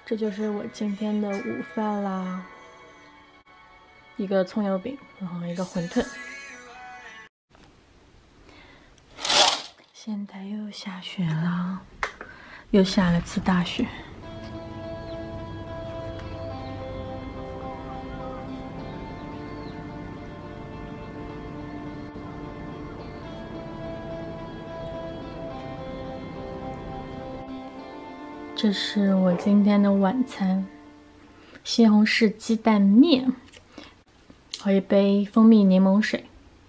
这就是我今天的午饭啦，一个葱油饼，然后一个馄饨。现在又下雪了，又下了次大雪。这是我今天的晚餐，西红柿鸡蛋面和一杯蜂蜜柠檬水。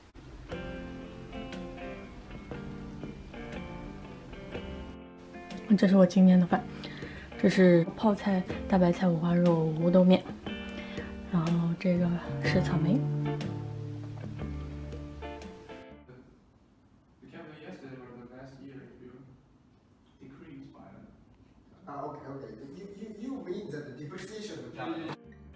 这是我今天的饭，这是泡菜、大白菜、五花肉、乌冬面，然后这个是草莓。 Okay. You mean that the depreciation will come?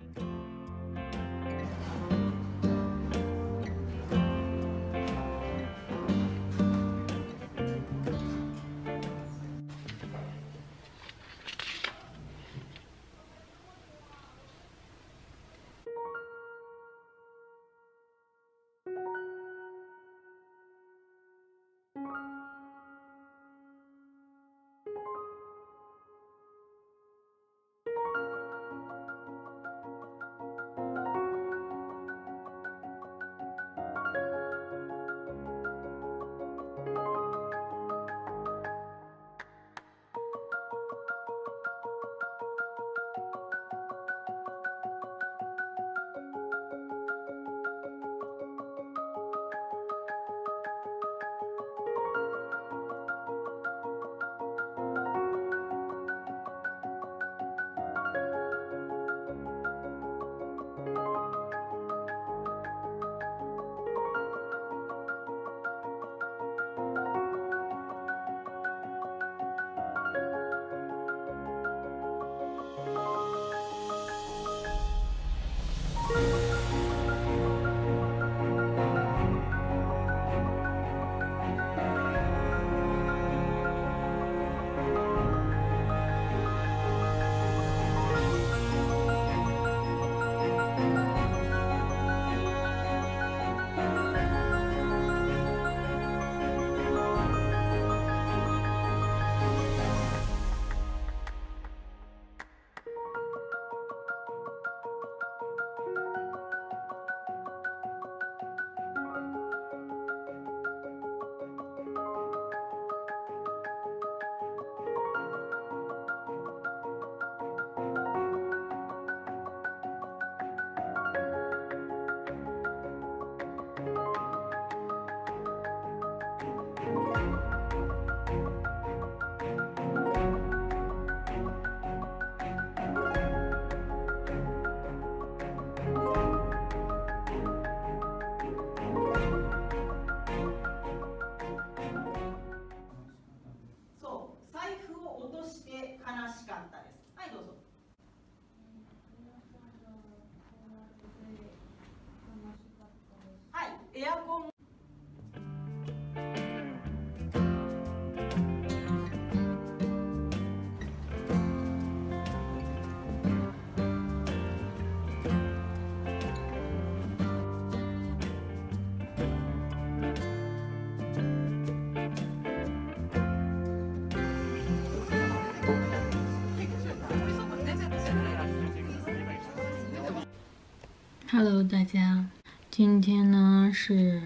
Hello， 大家，今天呢是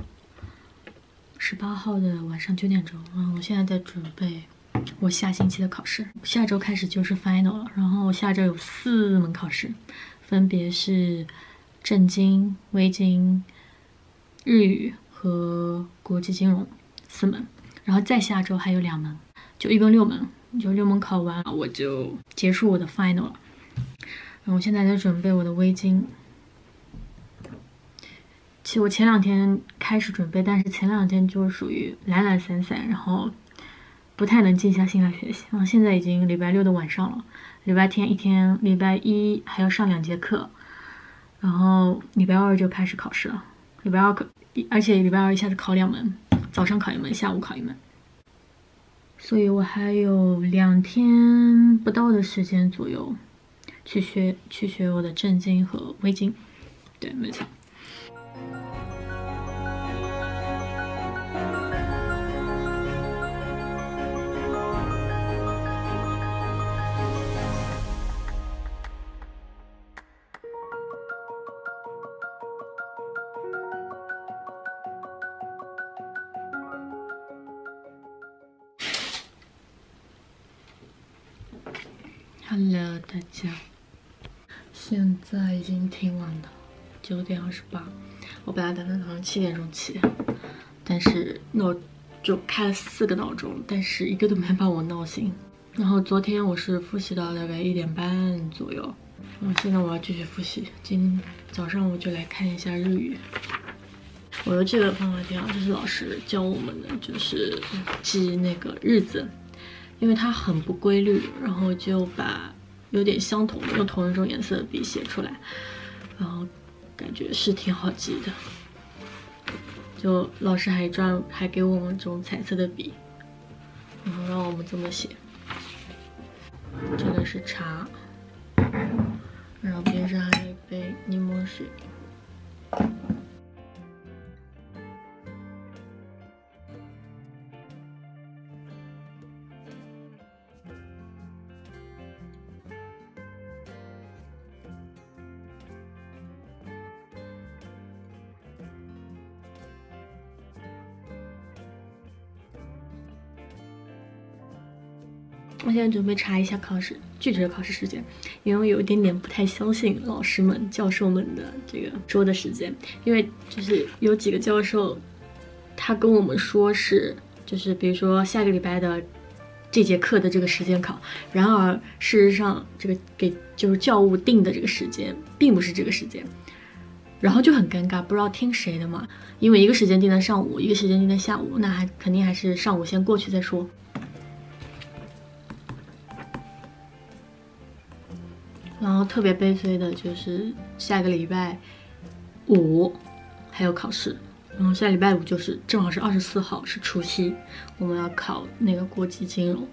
18号的晚上9点钟，然后我现在在准备我下星期的考试，下周开始就是 final 了，然后下周有4门考试，分别是政经、微经、日语和国际金融4门，然后再下周还有2门，就一共6门，就6门考完我就结束我的 final 了。然后我现在在准备我的微经。其实我前2天开始准备，但是前2天就属于懒懒散散，然后不太能静下心来学习。然后现在已经礼拜6的晚上了，礼拜天1天，礼拜1还要上2节课，然后礼拜2就开始考试了。礼拜2而且礼拜2一下子考2门，早上考1门，下午考1门。 所以我还有2天不到的时间左右去学我的正经和微经。对，没错。Hello， 大家，现在已经挺晚的，9点28。我本来打算早上7点钟起，但是就开了4个闹钟，但是1个都没把我闹醒。然后昨天我是复习到大概1点半左右，然后现在我要继续复习。今天早上我就来看一下日语。我的这个方法挺好，这是老师教我们的，就是记那个日子。因为它很不规律，然后就把有点相同的用同一种颜色的笔写出来，然后感觉是挺好记的。就老师还给我们这种彩色的笔，然后让我们这么写。这个是茶，然后边上还有一杯柠檬水。我现在准备查一下具体的考试时间，因为我有一点点不太相信老师们、教授们的这个说的时间，因为就是有几个教授，他跟我们说就是比如说下个礼拜的这节课的这个时间考，然而事实上这个就是教务定的这个时间并不是这个时间，然后就很尴尬，不知道听谁的嘛，因为一个时间定在上午，一个时间定在下午，那肯定还是上午先过去再说。然后特别悲催的就是下个礼拜5还有考试，然后下礼拜5就是正好是24号，是除夕，我们要考那个国际金融。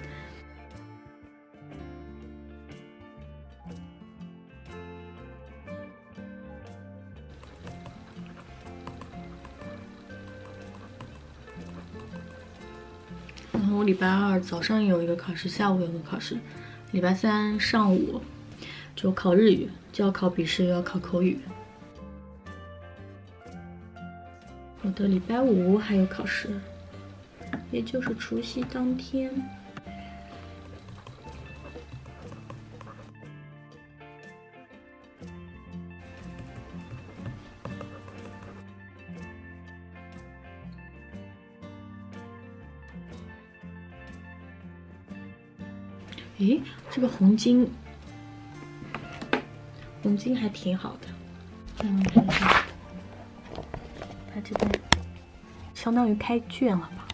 然后礼拜2早上有一个考试，下午有个考试，礼拜3上午就考日语，就要考笔试，又要考口语。我的礼拜5还有考试，也就是除夕当天。诶，这个红金还挺好的。看一下，它这边相当于开卷了吧？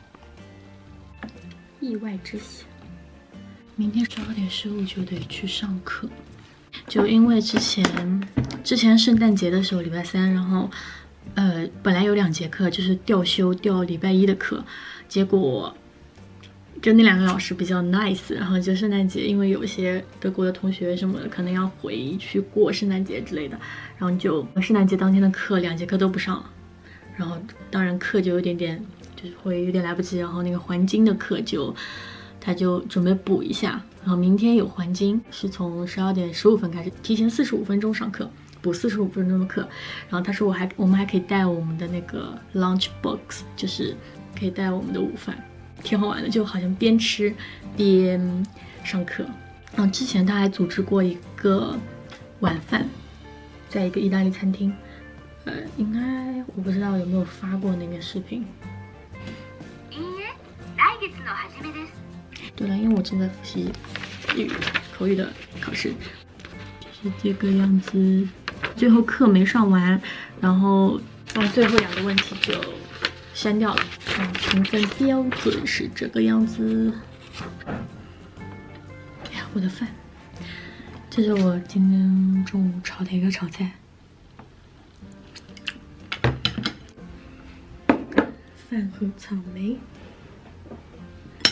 意外之喜。明天12点15就得去上课，就因为之前圣诞节的时候礼拜3，然后本来有2节课，就是调礼拜1的课，结果就那2个老师比较 nice， 然后就圣诞节，因为有些德国的同学什么的可能要回去过圣诞节之类的，然后就圣诞节当天的课2节课都不上了，然后当然课就就是会有点来不及，然后那个环境的课他就准备补一下，然后明天有环境，是从12点15分开始，提前45分钟上课，补45分钟的课，然后他说我们还可以带我们的那个 lunch box， 就是可以带我们的午饭。挺好玩的，就好像边吃边上课。然后之前他还组织过一个晚饭，在一个意大利餐厅，应该我不知道有没有发过那个视频。对了，因为我正在复习口语的考试，就是这个样子。最后课没上完，然后最后2个问题就删掉了。评分标准是这个样子。哎呀，我的饭！这是我今天中午炒的一个炒菜，饭和草莓。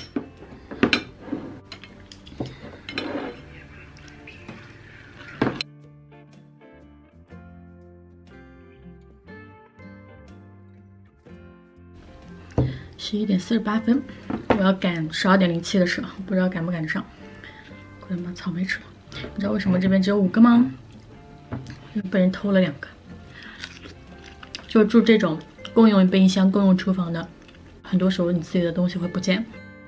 11点48分，我要赶12点07的车，不知道赶不赶得上。快点把草莓吃了。你知道为什么这边只有5个吗？因为被人偷了2个。就住这种共用冰箱、共用厨房的，很多时候你自己的东西会不见。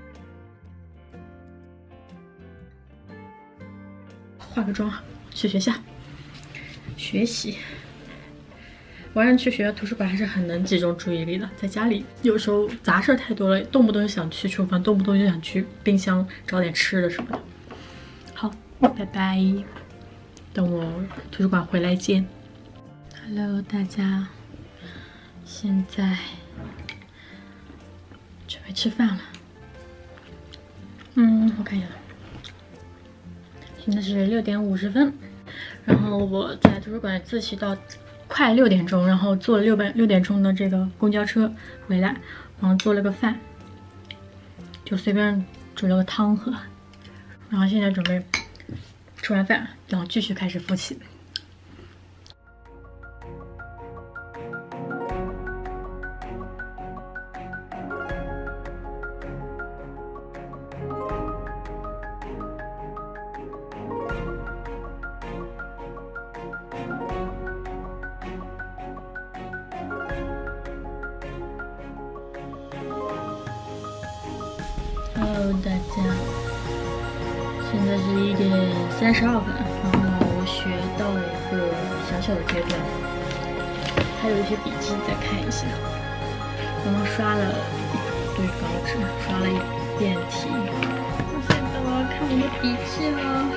化个妆，去学校学习。晚上去学校图书馆还是很能集中注意力的，在家里有时候杂事太多了，动不动就想去厨房，动不动就想去冰箱找点吃的什么的。好，拜拜，等我图书馆回来见。Hello， 大家，现在准备吃饭了。我看一下，现在是6点50分，然后我在图书馆自习到快6点钟，然后坐了6点钟的这个公交车回来，然后做了个饭，就随便煮了个汤喝，然后现在准备吃完饭，然后继续开始复习。Hello， 大家，现在是1点32分，然后我学到了一个小的阶段，还有一些笔记再看一下。刚刚刷了一堆稿纸，刷了1遍题，现在我要看我的笔记了。